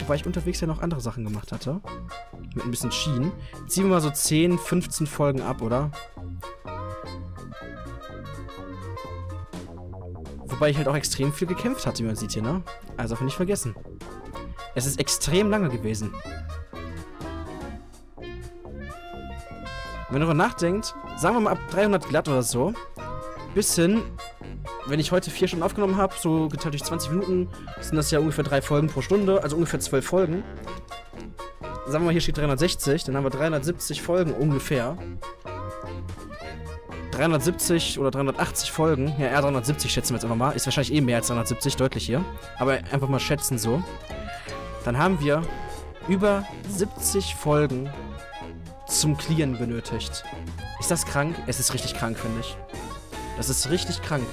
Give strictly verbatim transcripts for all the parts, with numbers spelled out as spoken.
wobei ich unterwegs ja noch andere Sachen gemacht hatte. Mit ein bisschen Schienen. Ziehen wir mal so zehn, fünfzehn Folgen ab, oder? Wobei ich halt auch extrem viel gekämpft hatte, wie man sieht hier, ne? Also darf man nicht vergessen. Es ist extrem lange gewesen. Wenn ihr darüber nachdenkt, sagen wir mal ab dreihundert glatt oder so, bis hin, wenn ich heute vier Stunden aufgenommen habe, so geteilt durch zwanzig Minuten, sind das ja ungefähr drei Folgen pro Stunde, also ungefähr zwölf Folgen. Sagen wir mal, hier steht dreihundertsechzig, dann haben wir dreihundertsiebzig Folgen ungefähr. dreihundertsiebzig oder dreihundertachtzig Folgen, ja eher dreihundertsiebzig schätzen wir jetzt einfach mal, ist wahrscheinlich eh mehr als dreihundertsiebzig, deutlich hier, aber einfach mal schätzen so. Dann haben wir über siebzig Folgen zum Clearen benötigt. Ist das krank? Es ist richtig krank, finde ich. Das ist richtig krank.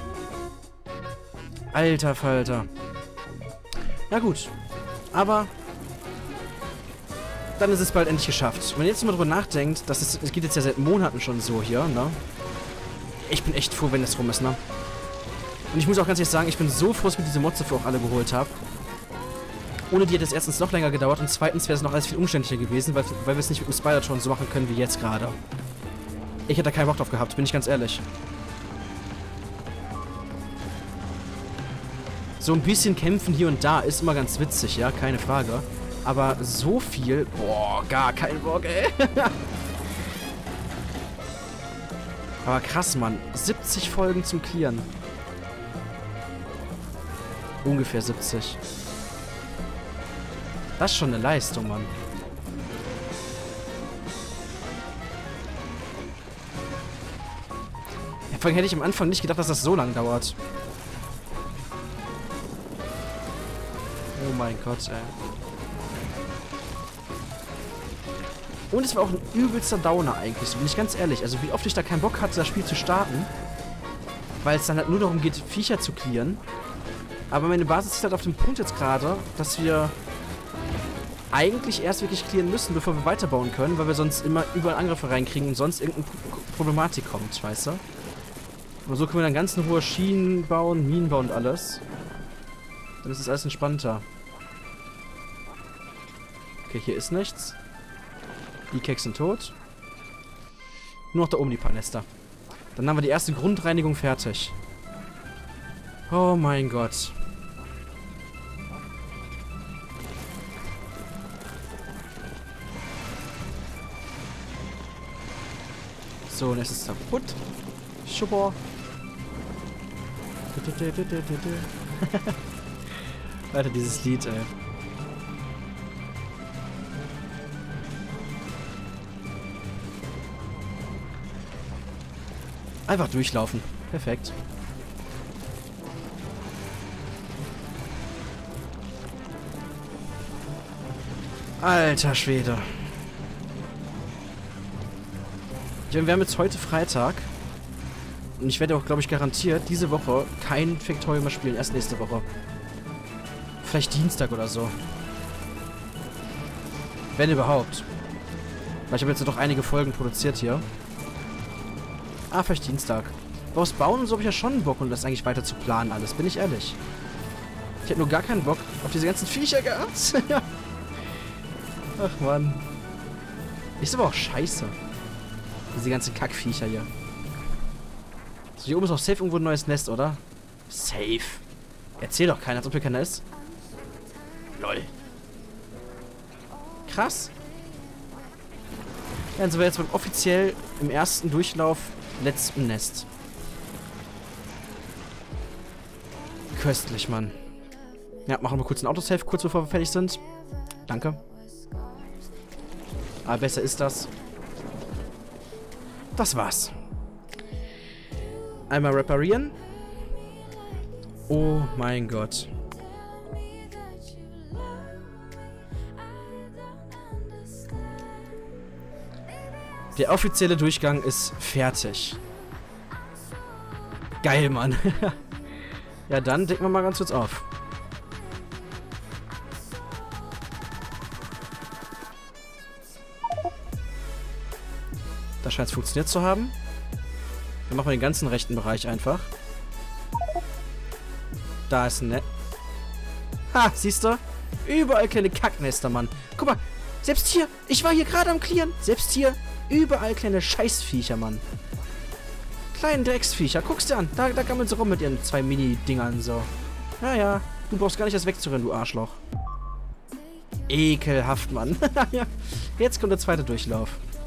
Alter Falter. Ja gut. Aber dann ist es bald endlich geschafft. Wenn ihr jetzt mal drüber nachdenkt, das, ist, das geht jetzt ja seit Monaten schon so hier, ne? Ich bin echt froh, wenn das rum ist, ne? Und ich muss auch ganz ehrlich sagen, ich bin so froh, dass ich mir diese Mods dafür auch alle geholt habe. Ohne die hätte es erstens noch länger gedauert und zweitens wäre es noch alles viel umständlicher gewesen, weil, weil wir es nicht mit dem Spider-Tron so machen können wie jetzt gerade. Ich hätte da keinen Bock drauf gehabt, bin ich ganz ehrlich. So ein bisschen kämpfen hier und da ist immer ganz witzig, ja, keine Frage. Aber so viel, boah, gar kein Bock, ey. Aber krass, Mann. siebzig Folgen zum Clearen. Ungefähr siebzig. Das ist schon eine Leistung, Mann. Ja, vor allem hätte ich am Anfang nicht gedacht, dass das so lang dauert. Oh mein Gott, ey. Und es war auch ein übelster Downer eigentlich, so bin ich ganz ehrlich. Also wie oft ich da keinen Bock hatte, das Spiel zu starten. Weil es dann halt nur darum geht, Viecher zu clearen. Aber meine Basis ist halt auf dem Punkt jetzt gerade, dass wir eigentlich erst wirklich clearen müssen, bevor wir weiterbauen können, weil wir sonst immer überall Angriffe reinkriegen und sonst irgendeine Problematik kommt, weißt du? Aber so können wir dann ganz in Ruhe Schienen bauen, Minen bauen und alles. Dann ist es alles entspannter. Okay, hier ist nichts. Die Keks sind tot. Nur noch da oben die paar Nester. Dann haben wir die erste Grundreinigung fertig. Oh mein Gott. So, und es ist kaputt. Super. Alter, dieses Lied, ey. Einfach durchlaufen. Perfekt. Alter Schwede. Ja, wir haben jetzt heute Freitag. Und ich werde auch, glaube ich, garantiert diese Woche kein Factorio mehr spielen. Erst nächste Woche. Vielleicht Dienstag oder so. Wenn überhaupt. Weil ich habe jetzt noch einige Folgen produziert hier. Ah, vielleicht Dienstag. Aber aufs Bauen und so habe ich ja schon Bock, um das eigentlich weiter zu planen alles. Bin ich ehrlich. Ich hätte nur gar keinen Bock auf diese ganzen Viecher gehabt. Ach, Mann. Ist aber auch scheiße. Diese ganzen Kackviecher hier. So, hier oben ist auch safe irgendwo ein neues Nest, oder? Safe. Erzähl doch keiner, als ob hier keiner ist. Lol. Krass. Ja, dann sind wir jetzt beim offiziell im ersten Durchlauf letzten Nest. Köstlich, Mann. Ja, machen wir kurz einen Autosave, kurz bevor wir fertig sind. Danke. Aber besser ist das. Das war's. Einmal reparieren. Oh mein Gott. Der offizielle Durchgang ist fertig. Geil, Mann. Ja, dann decken wir mal ganz kurz auf. Das scheint es funktioniert zu haben. Dann machen wir den ganzen rechten Bereich einfach. Da ist ein Netz. Ha, siehst du? Überall kleine Kacknester, Mann. Guck mal, selbst hier, ich war hier gerade am Clearen. Selbst hier, überall kleine Scheißviecher, Mann. Kleine Drecksviecher, guck's dir an. Da, da gammeln sie rum mit ihren zwei Mini-Dingern, so. Naja, du brauchst gar nicht erst wegzurennen, du Arschloch. Ekelhaft, Mann. Ja, jetzt kommt der zweite Durchlauf.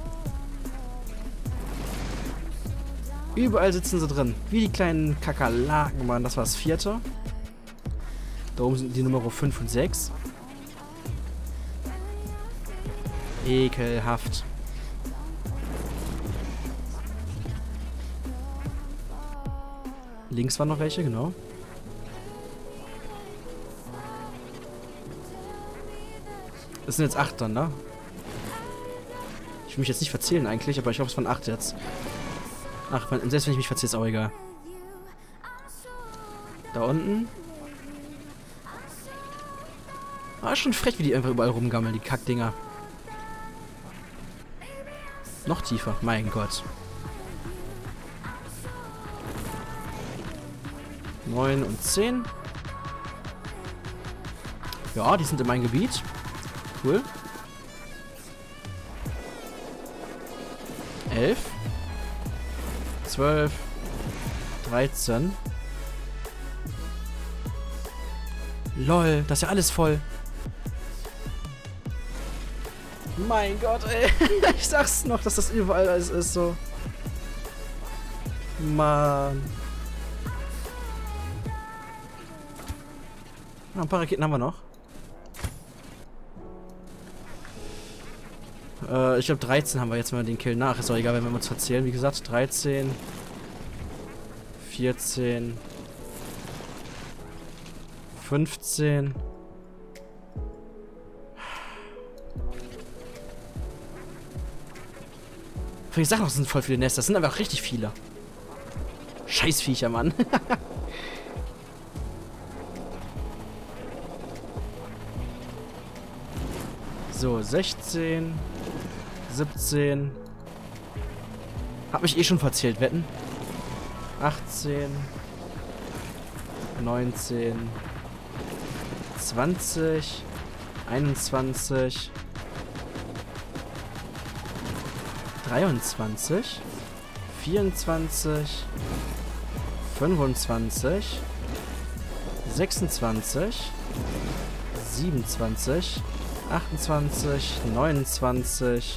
Überall sitzen sie drin. Wie die kleinen Kakerlaken, Mann. Das war das vierte. Da oben sind die Nummer fünf und sechs. Ekelhaft. Links waren noch welche, genau. Das sind jetzt acht dann, ne? Ich will mich jetzt nicht verzählen eigentlich, aber ich hoffe es waren acht jetzt. Ach, selbst wenn ich mich verzähle, ist auch egal. Da unten. Ah, ist schon frech, wie die einfach überall rumgammeln, die Kackdinger. Noch tiefer, mein Gott. neun und zehn. Ja, die sind in meinem Gebiet. Cool. elf. zwölf. dreizehn. Lol, das ist ja alles voll. Mein Gott, ey. Ich sag's noch, dass das überall alles ist, so. Mann. Na, ein paar Raketen haben wir noch. Äh, ich glaube dreizehn haben wir jetzt, wenn wir den Kill nach. Ist auch egal, wenn wir uns verzählen. Wie gesagt, dreizehn. vierzehn. fünfzehn. Ich sag noch, es sind voll viele Nester. Das sind einfach richtig viele. Scheißviecher, Mann. So, sechzehn. siebzehn. Hab mich eh schon verzählt, wetten? achtzehn. neunzehn. zwanzig. einundzwanzig. dreiundzwanzig. vierundzwanzig. fünfundzwanzig. sechsundzwanzig. siebenundzwanzig. achtundzwanzig. neunundzwanzig.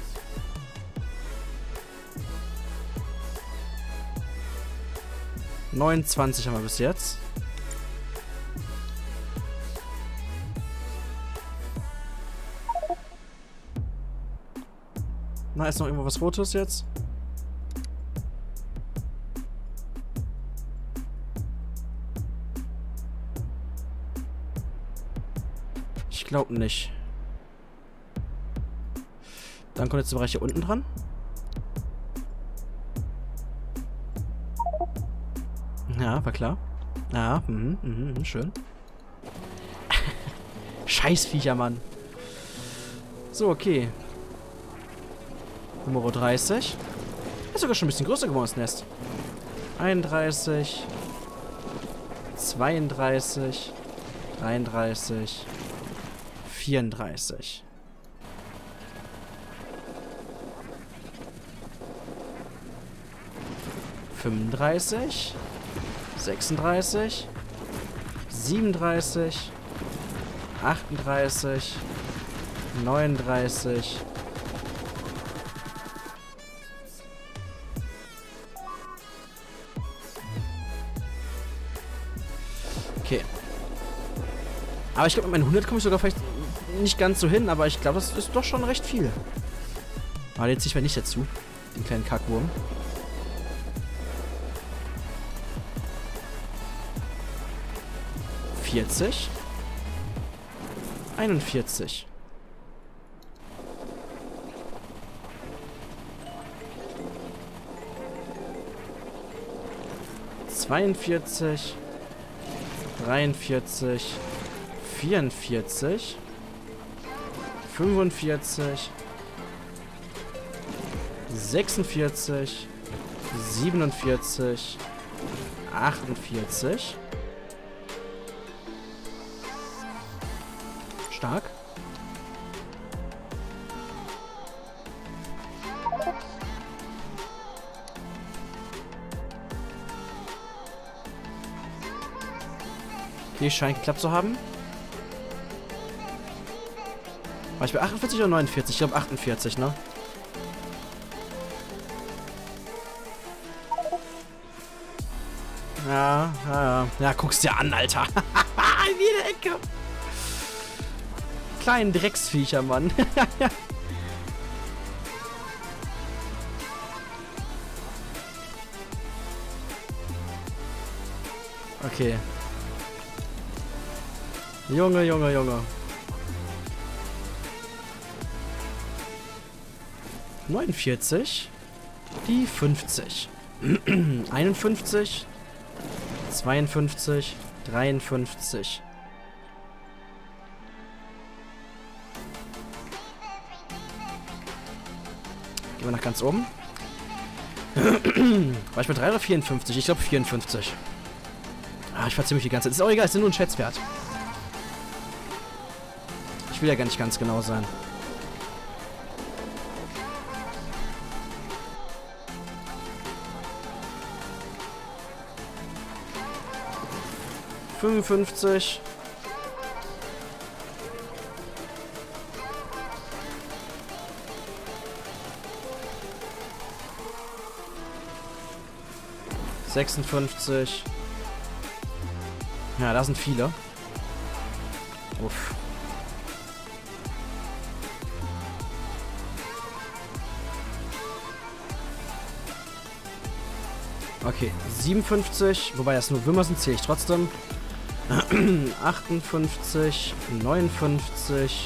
neunundzwanzig haben wir bis jetzt. Na, ist noch irgendwo was Rotes jetzt? Ich glaube nicht. Dann kommt jetzt der Bereich hier unten dran. Ja, war klar. Ja, mhm, mhm, schön. Scheißviecher, Mann. So, okay. Nummer dreißig. Ist sogar schon ein bisschen größer geworden, das Nest. einunddreißig. zweiunddreißig. dreiunddreißig. vierunddreißig. fünfunddreißig. sechsunddreißig. siebenunddreißig. achtunddreißig. neununddreißig. Okay. Aber ich glaube, mit meinen hundert komme ich sogar vielleicht nicht ganz so hin, aber ich glaube, das ist doch schon recht viel. Aber den ziehe ich mir nicht dazu. Den kleinen Kackwurm. vierzig. einundvierzig. zweiundvierzig. dreiundvierzig. vierundvierzig. fünfundvierzig. sechsundvierzig. siebenundvierzig. achtundvierzig. stark. Okay, scheint geklappt zu haben. War ich bei achtundvierzig oder neunundvierzig? Ich glaube achtundvierzig, ne? Ja, ja, ja. Ja, guck's dir an, Alter. In jede Ecke. Kleinen Drecksviecher, Mann. Okay. Junge, Junge, Junge. neunundvierzig. Die fünfzig. einundfünfzig. zweiundfünfzig. dreiundfünfzig. Gehen wir nach ganz oben. War ich bei drei oder vierundfünfzig? Ich glaube vierundfünfzig. Ah, ich verziehe mich die ganze Zeit. Ist auch egal, es ist nur ein Schätzwert. Ich will ja gar nicht ganz genau sein. fünfundfünfzig. sechsundfünfzig. Ja, da sind viele. Uff. Okay, siebenundfünfzig, wobei das nur Würmer sind, zähle ich trotzdem. achtundfünfzig, neunundfünfzig,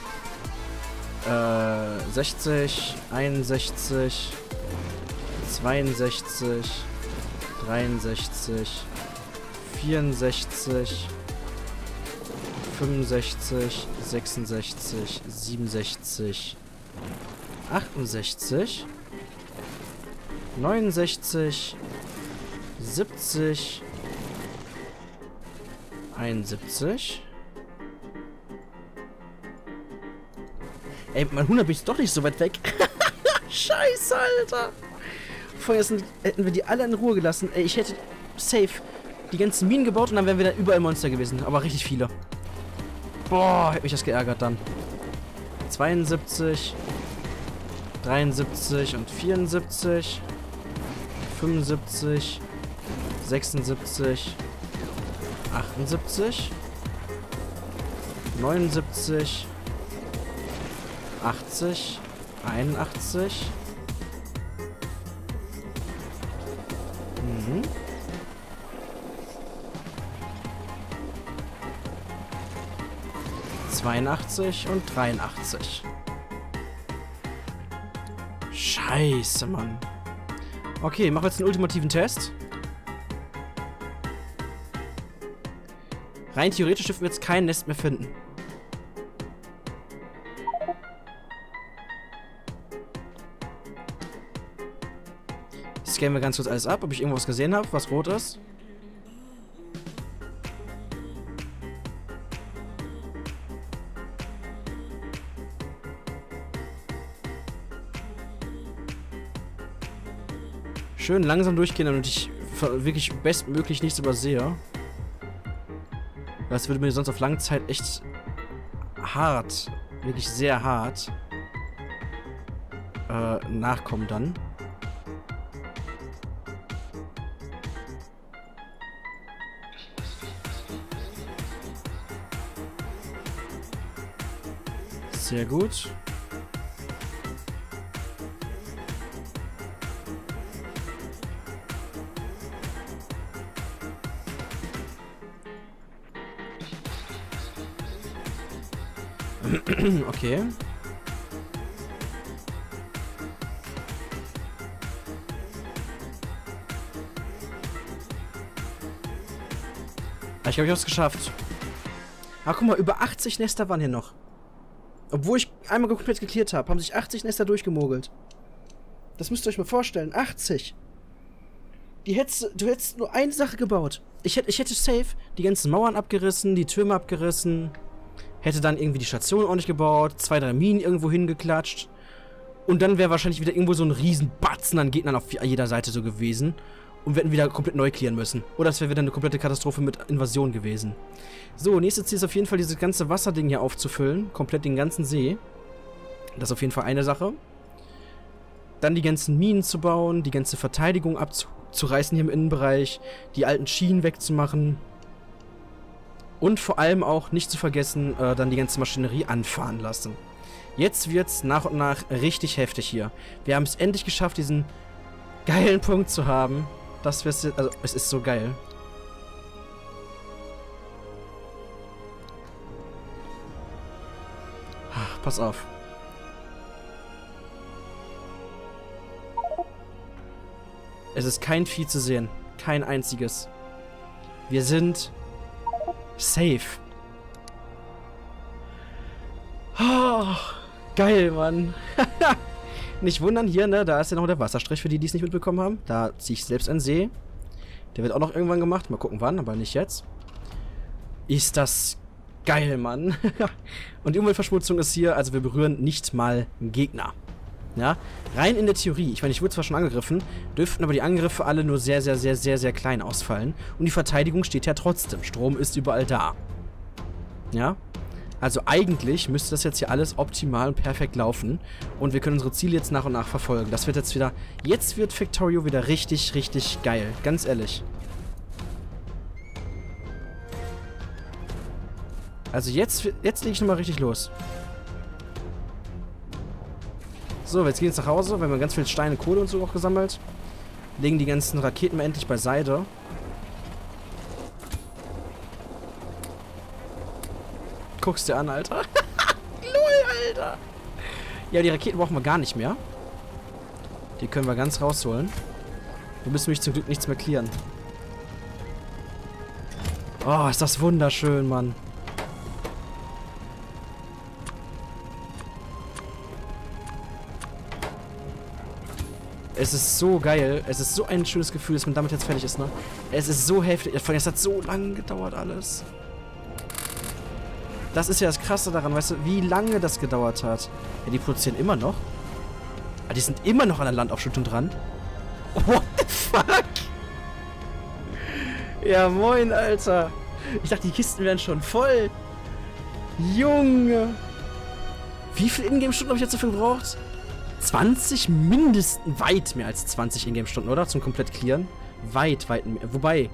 äh, sechzig, einundsechzig, zweiundsechzig, dreiundsechzig, vierundsechzig, fünfundsechzig, sechsundsechzig, siebenundsechzig, achtundsechzig, neunundsechzig, siebzig, einundsiebzig. Ey, mein hundert bin ich doch nicht so weit weg. Scheiße, Alter. Vorher sind, hätten wir die alle in Ruhe gelassen. Ey, ich hätte safe die ganzen Minen gebaut und dann wären wir da überall Monster gewesen. Aber richtig viele. Boah, hätte mich das geärgert dann. zweiundsiebzig, dreiundsiebzig und vierundsiebzig. fünfundsiebzig, sechsundsiebzig, achtundsiebzig, neunundsiebzig, achtzig, einundachtzig. Mhm. zweiundachtzig und dreiundachtzig. Scheiße, Mann. Okay, machen wir jetzt den ultimativen Test. Rein theoretisch dürfen wir jetzt kein Nest mehr finden. Scannen wir ganz kurz alles ab, ob ich irgendwas gesehen habe, was rot ist. Schön langsam durchgehen, damit ich wirklich bestmöglich nichts übersehe. Das würde mir sonst auf lange Zeit echt hart, wirklich sehr hart äh, nachkommen dann. Sehr gut. Okay. Ich glaube, ich habe es geschafft. Ah, guck mal, über achtzig Nester waren hier noch. Obwohl ich einmal komplett geklärt habe, haben sich achtzig Nester durchgemogelt. Das müsst ihr euch mal vorstellen. achtzig. Die hättest, du hättest nur eine Sache gebaut. Ich hätte, ich hätte safe die ganzen Mauern abgerissen, die Türme abgerissen. hätte dann irgendwie die Station ordentlich gebaut, zwei, drei Minen irgendwo hingeklatscht. Und dann wäre wahrscheinlich wieder irgendwo so ein riesen Batzen an Gegnern auf jeder Seite so gewesen. Und wir hätten wieder komplett neu clearen müssen. Oder es wäre wieder eine komplette Katastrophe mit Invasion gewesen. So, nächstes Ziel ist auf jeden Fall, dieses ganze Wasserding hier aufzufüllen. Komplett den ganzen See. Das ist auf jeden Fall eine Sache. Dann die ganzen Minen zu bauen, die ganze Verteidigung abzureißen hier im Innenbereich, die alten Schienen wegzumachen. Und vor allem auch nicht zu vergessen, äh, dann die ganze Maschinerie anfahren lassen. Jetzt wird's nach und nach richtig heftig hier. Wir haben es endlich geschafft, diesen geilen Punkt zu haben. Das wir's, also es ist so geil. Ach, pass auf. Es ist kein Vieh zu sehen. Kein einziges. Wir sind safe. Oh, geil, Mann. Nicht wundern, hier, ne, da ist ja noch der Wasserstrich, für die, die es nicht mitbekommen haben. Da ziehe ich selbst einen See. Der wird auch noch irgendwann gemacht. Mal gucken, wann, aber nicht jetzt. Ist das geil, Mann. Und die Umweltverschmutzung ist hier, also wir berühren nicht mal einen Gegner. Ja, rein in der Theorie, ich meine, ich wurde zwar schon angegriffen, dürften aber die Angriffe alle nur sehr, sehr, sehr, sehr, sehr klein ausfallen. Und die Verteidigung steht ja trotzdem. Strom ist überall da. Ja, also eigentlich müsste das jetzt hier alles optimal und perfekt laufen. Und wir können unsere Ziele jetzt nach und nach verfolgen. Das wird jetzt wieder, jetzt wird Factorio wieder richtig, richtig geil. Ganz ehrlich. Also jetzt, jetzt lege ich nochmal richtig los. So, jetzt gehen wir jetzt nach Hause. Wir haben ganz viel Steine, Kohle und so auch gesammelt. Legen die ganzen Raketen mal endlich beiseite. Guckst dir an, Alter. Lol, Alter. Ja, die Raketen brauchen wir gar nicht mehr. Die können wir ganz rausholen. Wir müssen nämlich zum Glück nichts mehr clearen. Oh, ist das wunderschön, Mann. Es ist so geil. Es ist so ein schönes Gefühl, dass man damit jetzt fertig ist, ne? Es ist so heftig. Es hat so lange gedauert alles. Das ist ja das Krasse daran, weißt du, wie lange das gedauert hat. Ja, die produzieren immer noch. Aber die sind immer noch an der Landaufschüttung dran. What the fuck? Ja, moin, Alter. Ich dachte, die Kisten wären schon voll. Junge. Wie viel Ingame-Stunden habe ich jetzt dafür gebraucht? zwanzig mindestens, weit mehr als zwanzig Ingame-Stunden, oder? Zum komplett clearen. Weit, weit mehr. Wobei.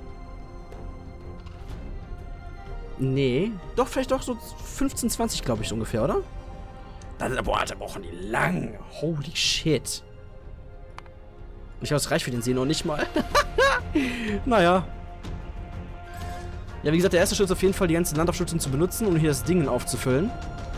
Nee. Doch, vielleicht doch so fünfzehn, zwanzig, glaube ich, ungefähr, oder? Dann, boah, da brauchen die lang. Holy shit. Ich glaube, es reicht für den See noch nicht mal. Naja. Ja, wie gesagt, der erste Schritt ist auf jeden Fall, die ganze Landaufschüttung zu benutzen, um hier das Ding aufzufüllen.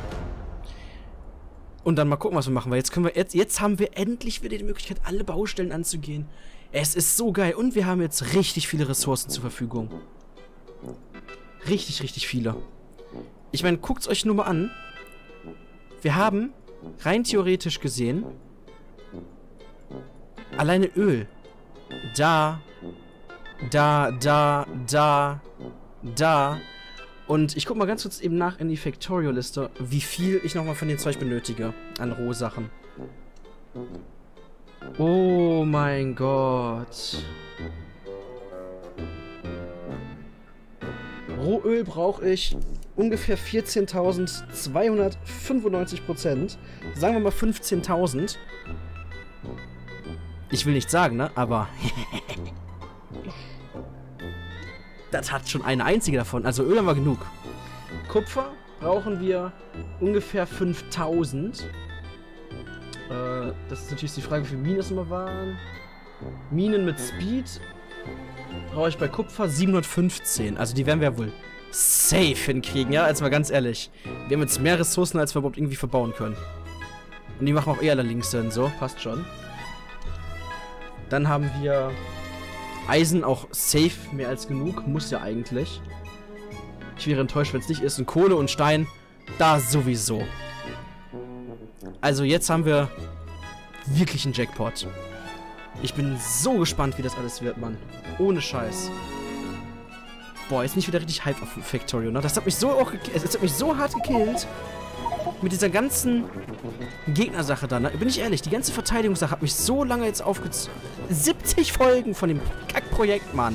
Und dann mal gucken, was wir machen, weil jetzt können wir, jetzt, jetzt haben wir endlich wieder die Möglichkeit, alle Baustellen anzugehen. Es ist so geil und wir haben jetzt richtig viele Ressourcen zur Verfügung. Richtig, richtig viele. Ich meine, guckt es euch nur mal an. Wir haben, rein theoretisch gesehen, alleine Öl. Da, da, da, da, da. Und ich guck mal ganz kurz eben nach in die Factorio-Liste, wie viel ich nochmal von dem Zeug benötige an Rohsachen. Oh mein Gott. Rohöl brauche ich ungefähr vierzehntausendzweihundertfünfundneunzig Prozent. Sagen wir mal fünfzehntausend. Ich will nicht sagen, ne? Aber das hat schon eine einzige davon. Also Öl haben wir genug. Kupfer brauchen wir ungefähr fünftausend. Äh, das ist natürlich die Frage, wie viele Minen es immer waren. Minen mit Speed brauche ich bei Kupfer siebenhundertfünfzehn. Also die werden wir wohl safe hinkriegen, ja? Also mal ganz ehrlich. Wir haben jetzt mehr Ressourcen, als wir überhaupt irgendwie verbauen können. Und die machen auch eher alle links hin, so. Passt schon. Dann haben wir Eisen, auch safe, mehr als genug. Muss ja eigentlich. Ich wäre enttäuscht, wenn es nicht ist. Und Kohle und Stein, da sowieso. Also jetzt haben wir wirklich einen Jackpot. Ich bin so gespannt, wie das alles wird, Mann. Ohne Scheiß. Boah, jetzt nicht wieder richtig Hype auf Factorio, ne? Das hat mich so auch es hat mich so hart gekillt. Mit dieser ganzen Gegnersache da, ne? Bin ich ehrlich, die ganze Verteidigungssache hat mich so lange jetzt aufgezogen. siebzig Folgen von dem Kackprojekt, Mann.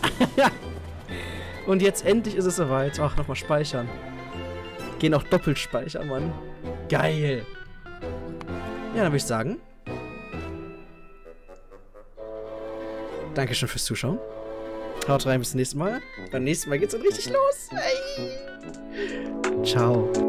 Und jetzt endlich ist es soweit. Ach, nochmal speichern. Gehen auch doppelt speichern, Mann. Geil. Ja, dann würde ich sagen. Dankeschön fürs Zuschauen. Haut rein, bis zum nächsten Mal. Beim nächsten Mal geht's dann richtig los. Hey. Ciao.